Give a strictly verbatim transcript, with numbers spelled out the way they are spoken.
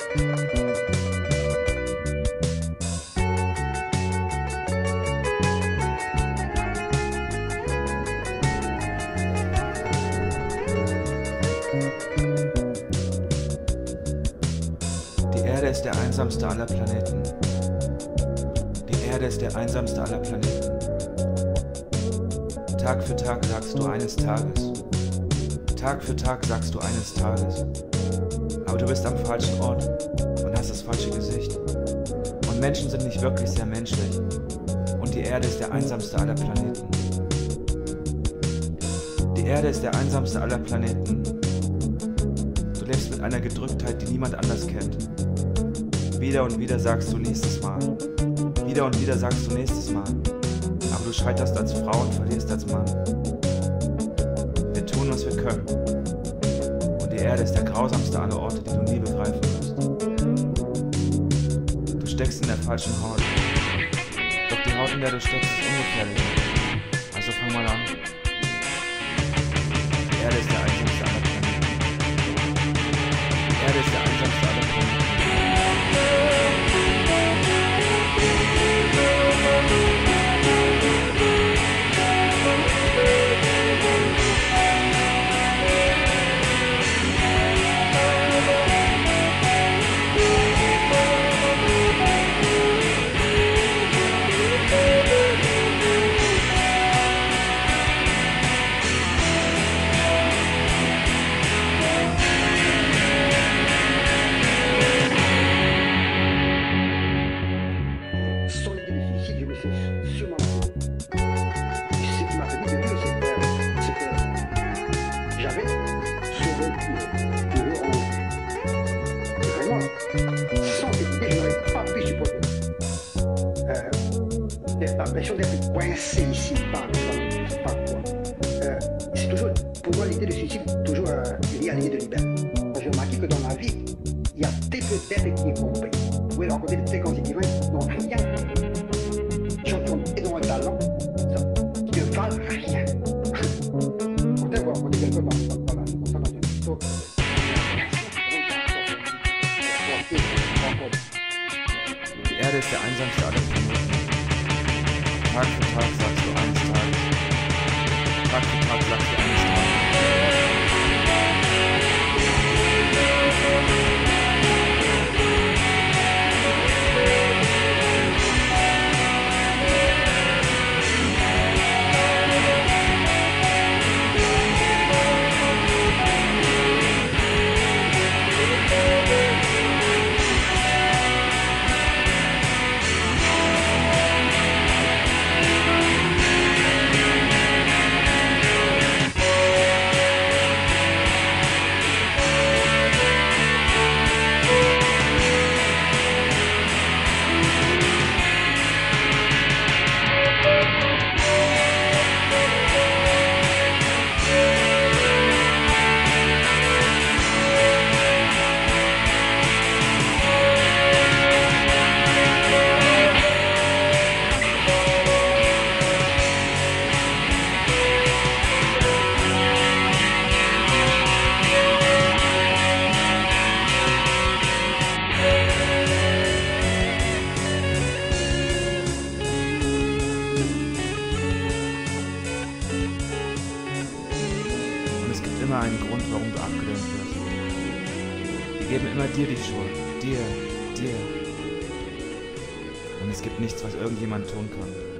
Die Erde ist der einsamste aller Planeten. Die Erde ist der einsamste aller Planeten. Tag für Tag sagst du eines Tages. Tag für Tag sagst du eines Tages. Aber du bist am falschen Ort und hast das falsche Gesicht. Und Menschen sind nicht wirklich sehr menschlich. Und die Erde ist der einsamste aller Planeten. Die Erde ist der einsamste aller Planeten. Du lebst mit einer Gedrücktheit, die niemand anders kennt. Wieder und wieder sagst du nächstes Mal. Wieder und wieder sagst du nächstes Mal. Aber du scheiterst als Frau und verlierst als Mann. Wir tun, was wir können. Und die Erde ist der grausamste aller Orte, die du nie begreifen wirst. Du steckst in der falschen Haut. Doch die Haut, in der du steckst, ist ungefährlich. Also fang mal an. Die Erde ist der einsamste aller Planeten. Die Erde ist der einsamste aller Planeten. L'impression d'être coincé ici par, par, par quoi. Euh, c'est toujours, pour moi, l'idée de suicide est toujours euh, liée à l'idée de liberté. J'ai remarqué que dans la vie, il y a très peu d'êtres qui est compris. Vous pouvez rencontrer de très grands écrivains qui n'ont rien, qui ont énormément de talent, qui ne valent rien. Pourtant, vous rencontrez quelqu'un dans, dans, dans, dans, dans une histoire. Die Erde ist der einsamste aller Planeten. Tag für Tag sagst du eines Tages. Tag für Tag sagst du eines Tages. Immer einen Grund, warum du abgelehnt wirst. Die geben immer dir die Schuld. Dir, dir. Und es gibt nichts, was irgendjemand tun kann.